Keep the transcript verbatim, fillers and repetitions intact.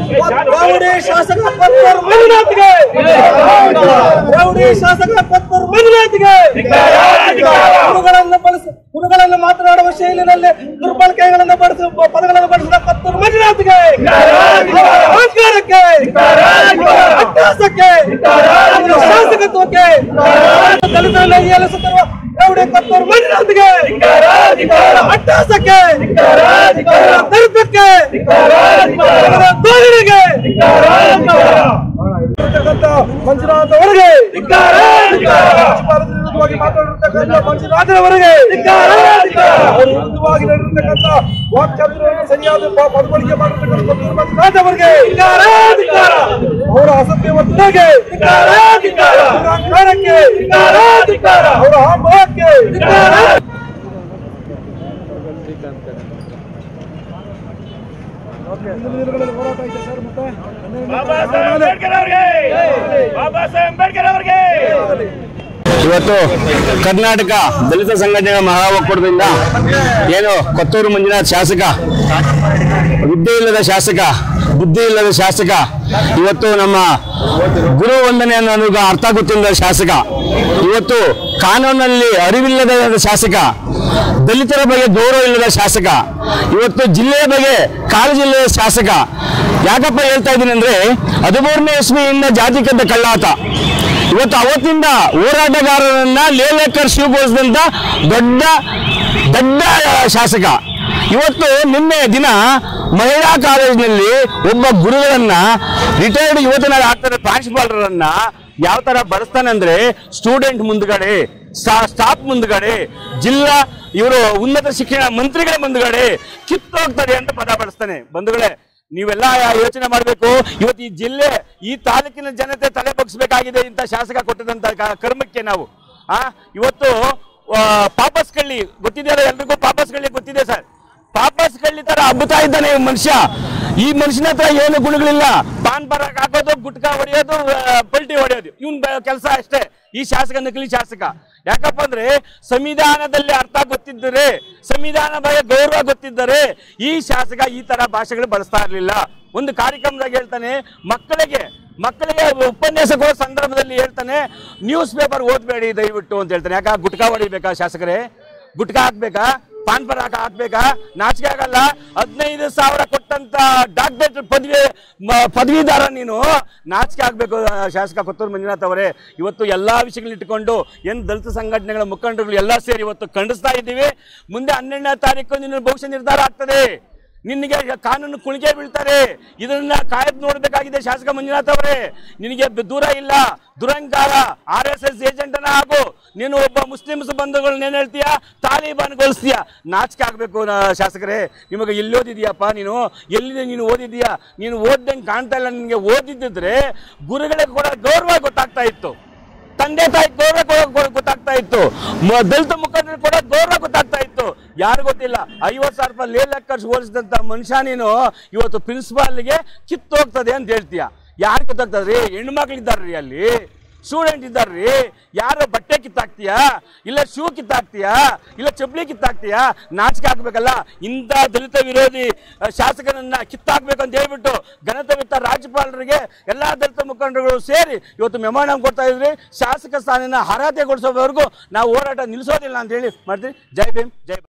Rowdy ಶಾಸಕ Kothur ಮಂಜುನಾಥ್ಗೆ, rowdy ಶಾಸಕ ಕೊತ್ತೂರು ಮಂಜುನಾಥ್ಗೆ, ಗುರುಗಳನ್ನು ಬಳಸಿ ಗುರುಗಳನ್ನು ಮಾತನಾಡುವ ಶೈಲಿನಲ್ಲಿ ದುರ್ಬಳಕೆಗಳನ್ನು ಬಳಸಿ ಪದಗಳನ್ನು ಬಳಸಿದ ಕೊತ್ತೂರು ಮಂಜುನಾಥ್ಗೆ, ಅಹಂಕಾರಕ್ಕೆ, ಅಟ್ಟಹಾಸಕ್ಕೆ, ಶಾಸಕತ್ವಕ್ಕೆ ದಲಿತರನ್ನು ಹೀಯಾಳಿಸುತ್ತಿರುವ ರೌಡಿ ಕೊತ್ತೂರು ಮಂಜುನಾಥ್ಗೆ, ಅಟ್ಟಹಾಸಕ್ಕೆ, ದರ್ಪಕ್ಕೆ, ಧೋರಣೆಗೆ ಮಂಜುನಾಥ್ ಅವರಿಗೆ, ವಿರುದ್ಧವಾಗಿ ಮಾತಾಡಿರ್ತಕ್ಕಂಥ ಮಂಜುನಾಥ್ ಅವರಿಗೆ, ಅವರು ವಿರುದ್ಧವಾಗಿ ನಡೆದಿರ್ತಕ್ಕಂಥ ವಾಕ್ಚಾತುರ್ಯವನ್ನು ಸರಿಯಾದ ಬದಲಾವಣೆ ಮಾಡಿರ್ತಕ್ಕಂಥ ಕೊತ್ತೂರು ಮಂಜುನಾಥ್ ಅವರಿಗೆ, ಅವರ ಅಸತ್ಯವತ್ತನೆಗೆ, ದುರಾಂಕಾರಕ್ಕೆ, ಅವರ ಆಂಬಹಕ್ಕೆ ಹೋರಾಟ ಇದೆ ಸರ್. ಮತ್ತೆ ಬಾಬಾ ಸಾಹೇಬ್ ಅಂಬೇಡ್ಕರ್ ಅವರಿಗೆ, ಬಾಬಾ ಸಾಹೇಬ್ ಅಂಬೇಡ್ಕರ್ ಅವರಿಗೆ. ಇವತ್ತು ಕರ್ನಾಟಕ ದಲಿತ ಸಂಘಟನೆಗಳ ಮಹಾ ಒಕ್ಕೂಟದಿಂದ ಏನು ಕೊತ್ತೂರು ಮಂಜುನಾಥ್ ಶಾಸಕ, ವಿದ್ಯೆ ಇಲ್ಲದ ಶಾಸಕ, ಬುದ್ಧಿ ಇಲ್ಲದ ಶಾಸಕ, ಇವತ್ತು ನಮ್ಮ ಗುರು ವಂದನೆ ಅನ್ನೋದು ಅರ್ಥ ಗೊತ್ತಿಲ್ಲದ ಶಾಸಕ, ಇವತ್ತು ಕಾನೂನಲ್ಲಿ ಅರಿವಿಲ್ಲದ ಶಾಸಕ, ದಲಿತರ ಬಗ್ಗೆ ಗೌರವ ಇಲ್ಲದ ಶಾಸಕ, ಇವತ್ತು ಜಿಲ್ಲೆಯ ಬಗ್ಗೆ ಕಾಳಜಿ ಇಲ್ಲದ ಶಾಸಕ. ಯಾಕಪ್ಪ ಹೇಳ್ತಾ ಇದ್ದೀನಿ ಅಂದ್ರೆ ಹದಿಮೂರನೇ ಇಸ್ವಿಯಿಂದ ಜಾತಿ ಕದ್ದ ಕಳ್ಳಾಟ. ಇವತ್ತು ಅವತ್ತಿಂದ ಹೋರಾಟಗಾರರನ್ನ ಲೇಲೇಕರ್ ಶಿವಗೋಳಿಸಿದಂತ ದೊಡ್ಡ ದೊಡ್ಡ ಶಾಸಕ. ಇವತ್ತು ನಿನ್ನೆ ದಿನ ಮಹಿಳಾ ಕಾಲೇಜಿನಲ್ಲಿ ಒಬ್ಬ ಗುರುಗಳನ್ನ ರಿಟೈರ್ಡ್ ಯುವಜನ ಆಗ್ತಾರೆ ಪ್ರಾಂಶುಪಾಲರನ್ನ ಯಾವ ತರ ಬಳಸ್ತಾನೆ ಅಂದ್ರೆ ಸ್ಟೂಡೆಂಟ್ ಮುಂದ್ಗಡೆ, ಸ್ಟಾಫ್ ಮುಂದ್ಗಡೆ, ಜಿಲ್ಲಾ ಇವರು ಉನ್ನತ ಶಿಕ್ಷಣ ಮಂತ್ರಿಗಳ ಮುಂದ್ಗಡೆ ಕಿತ್ತೋಗ್ತಾರೆ ಅಂತ ಪದ ಬಳಸ್ತಾನೆ. ಬಂಧುಗಳೇ, ನೀವೆಲ್ಲ ಯೋಚನೆ ಮಾಡಬೇಕು. ಇವತ್ತು ಈ ಜಿಲ್ಲೆ, ಈ ತಾಲೂಕಿನ ಜನತೆ ತಲೆ ಬಗ್ಸ್ಬೇಕಾಗಿದೆ ಇಂಥ ಶಾಸಕ ಕೊಟ್ಟದಂತ ಕರ್ಮಕ್ಕೆ ನಾವು. ಆ ಇವತ್ತು ಪಾಪಸ್ ಕಳ್ಳಿ ಗೊತ್ತಿದೆ, ಎಲ್ರಿಗೂ ಪಾಪಸ್ ಕಳ್ಳಿ ಗೊತ್ತಿದೆ ಸರ್. ಪಾಪಸ್ ಕಳ್ಳಿ ತರ ಹಬ್ಬುತ್ತಾ ಇದ್ದಾನೆ ಮನುಷ್ಯ. ಈ ಮನುಷ್ಯನ ಹತ್ರ ಏನು ಗುಣಗಳಿಲ್ಲ. ಪಾನ್ ಪರಾಕ್ ಹಾಕೋದು, ಗುಟ್ಕಾ ಹೊಡೆಯೋದು, ಪಲ್ಟಿ ಹೊಡೆಯೋದು ಇವನ್ ಕೆಲಸ ಅಷ್ಟೇ. ಈ ಶಾಸಕ ನಕಲಿ ಶಾಸಕ. ಯಾಕಪ್ಪ ಅಂದ್ರೆ ಸಂವಿಧಾನದಲ್ಲಿ ಅರ್ಥ ಗೊತ್ತಿದ್ದರೆ, ಸಂವಿಧಾನ ಬಗ್ಗೆ ಗೌರವ ಗೊತ್ತಿದ್ದರೆ ಈ ಶಾಸಕ ಈ ತರ ಭಾಷೆಗಳು ಬಳಸ್ತಾ ಇರಲಿಲ್ಲ. ಒಂದು ಕಾರ್ಯಕ್ರಮದಾಗ ಹೇಳ್ತಾನೆ, ಮಕ್ಕಳಿಗೆ ಮಕ್ಕಳಿಗೆ ಉಪನ್ಯಾಸ ಕೊಡೋ ಸಂದರ್ಭದಲ್ಲಿ ಹೇಳ್ತಾನೆ, ನ್ಯೂಸ್ ಪೇಪರ್ ಓದ್ಬೇಡಿ ದಯವಿಟ್ಟು ಅಂತ ಹೇಳ್ತಾನೆ. ಯಾಕ ಗುಟ್ಕಾ ಹೊಡಿಬೇಕಾ ಶಾಸಕರೇ? ಗುಟ್ಕಾ ಹಾಕ್ಬೇಕಾ? ಪಾನ್ ಪರಾಕ ಹಾಕ್ಬೇಕಾ? ನಾಚಿಕೆ ಆಗಲ್ಲ? ಹದಿನೈದು ಸಾವಿರ ಕೊಟ್ಟಂತ ಡಾಕ್ಟರೇಟ್ ಪದವಿ ಪದವೀಧರ ನೀನು, ನಾಚಿಕೆ ಆಗ್ಬೇಕು ಶಾಸಕ ಕೊತ್ತೂರು ಮಂಜುನಾಥ್ ಅವರೇ. ಇವತ್ತು ಎಲ್ಲಾ ವಿಷಯಗಳು ಇಟ್ಕೊಂಡು ಏನು ದಲಿತ ಸಂಘಟನೆಗಳ ಮುಖಂಡರುಗಳು ಎಲ್ಲ ಸೇರಿ ಇವತ್ತು ಖಂಡಿಸ್ತಾ ಇದ್ದೀವಿ. ಮುಂದೆ ಹನ್ನೆರಡನೇ ತಾರೀಕು ನಿನ್ನ ಭವಿಷ್ಯ ನಿರ್ಧಾರ ಆಗ್ತದೆ. ನಿನಗೆ ಕಾನೂನು ಕುಣಿಗೆ ಬೀಳ್ತಾರೆ. ಇದನ್ನ ಕಾಯ್ದು ನೋಡ್ಬೇಕಾಗಿದೆ ಶಾಸಕ ಮಂಜುನಾಥ್ ಅವರೇ. ನಿನಗೆ ದೂರ ಇಲ್ಲ, ದುರಂಕಾರ ಆರ್ ಎಸ್ ಎಸ್ ಏಜೆಂಟನ ಆಗು. ನೀನು ಒಬ್ಬ ಮುಸ್ಲಿಮ್ಸ್ ಬಂಧುಗಳನ್ನ ಏನ್ ಹೇಳ್ತೀಯಾ? ತಾಲಿಬಾನ್ಗೊಳಿಸ್ತೀಯ. ನಾಚಿಕೆ ಆಗ್ಬೇಕು ಶಾಸಕರೇ. ನಿಮಗೆ ಎಲ್ಲಿ ಓದಿದ್ಯಪ್ಪ ನೀನು? ಎಲ್ಲಿದೆ ನೀನು ಓದಿದ್ಯಾ? ನೀನು ಓದ್ದಂಗೆ ಕಾಣ್ತಾ ಇಲ್ಲ. ನಿನಗೆ ಓದಿದ್ದಿದ್ರೆ ಗುರುಗಳಿಗೆ ಕೂಡ ಗೌರವ ಗೊತ್ತಾಗ್ತಾ ಇತ್ತು, ತಂದೆ ತಾಯಿ ಗೌರವ ಗೊತ್ತಾಗ್ತಾ ಇತ್ತು, ದಲಿತ ಮುಖಂಡರು ಕೂಡ ಗೌರವ ಗೊತ್ತಾಗ್ತಾ ಇತ್ತು. ಯಾರು ಗೊತ್ತಿಲ್ಲ. ಐವತ್ತು ಸಾವಿರ ರೂಪಾಯಿ ಲೇಲಕ್ಕರ್ಸ್ ಹೋಲಿಸಿದಂತ ಮನುಷ್ಯ ನೀನು ಇವತ್ತು ಪ್ರಿನ್ಸಿಪಾಲ್ಗೆ ಕಿತ್ತೋಗ್ತದೆ ಅಂತ ಹೇಳ್ತೀಯ. ಯಾರು ಕಿತ್ತೋಗ್ತದ್ರಿ? ಹೆಣ್ಣು ಮಕ್ಳಿದ್ದಾರ್ರಿ, ಅಲ್ಲಿ ಸ್ಟೂಡೆಂಟ್ ಇದ್ದಾರ್ರಿ. ಯಾರು ಬಟ್ಟೆ ಕಿತ್ತಾಕ್ತೀಯಾ? ಇಲ್ಲ ಶೂ ಕಿತ್ತಾಕ್ತೀಯಾ? ಇಲ್ಲ ಚಪ್ಪಲಿ ಕಿತ್ತಾಕ್ತೀಯಾ? ನಾಚಿಕೆ ಹಾಕ್ಬೇಕಲ್ಲ. ಇಂಥ ದಲಿತ ವಿರೋಧಿ ಶಾಸಕರನ್ನ ಕಿತ್ತಾಕ್ಬೇಕು ಅಂತ ಹೇಳ್ಬಿಟ್ಟು ಘನತೆವಿತ್ತ ರಾಜ್ಯಪಾಲರಿಗೆ ಎಲ್ಲಾ ದಲಿತ ಮುಖಂಡರುಗಳು ಸೇರಿ ಇವತ್ತು ಮೆಮೊರಾಂಡಮ್ ಕೊಡ್ತಾ ಇದ್ರಿ. ಶಾಸಕ ಸ್ಥಾನನ ಅರ್ಹತೆಗೊಳಿಸೋವರೆಗೂ ನಾವು ಹೋರಾಟ ನಿಲ್ಲಿಸೋದಿಲ್ಲ ಅಂತ ಹೇಳಿ ಮಾಡ್ತೀವಿ. ಜೈ ಭೀಮ್, ಜೈ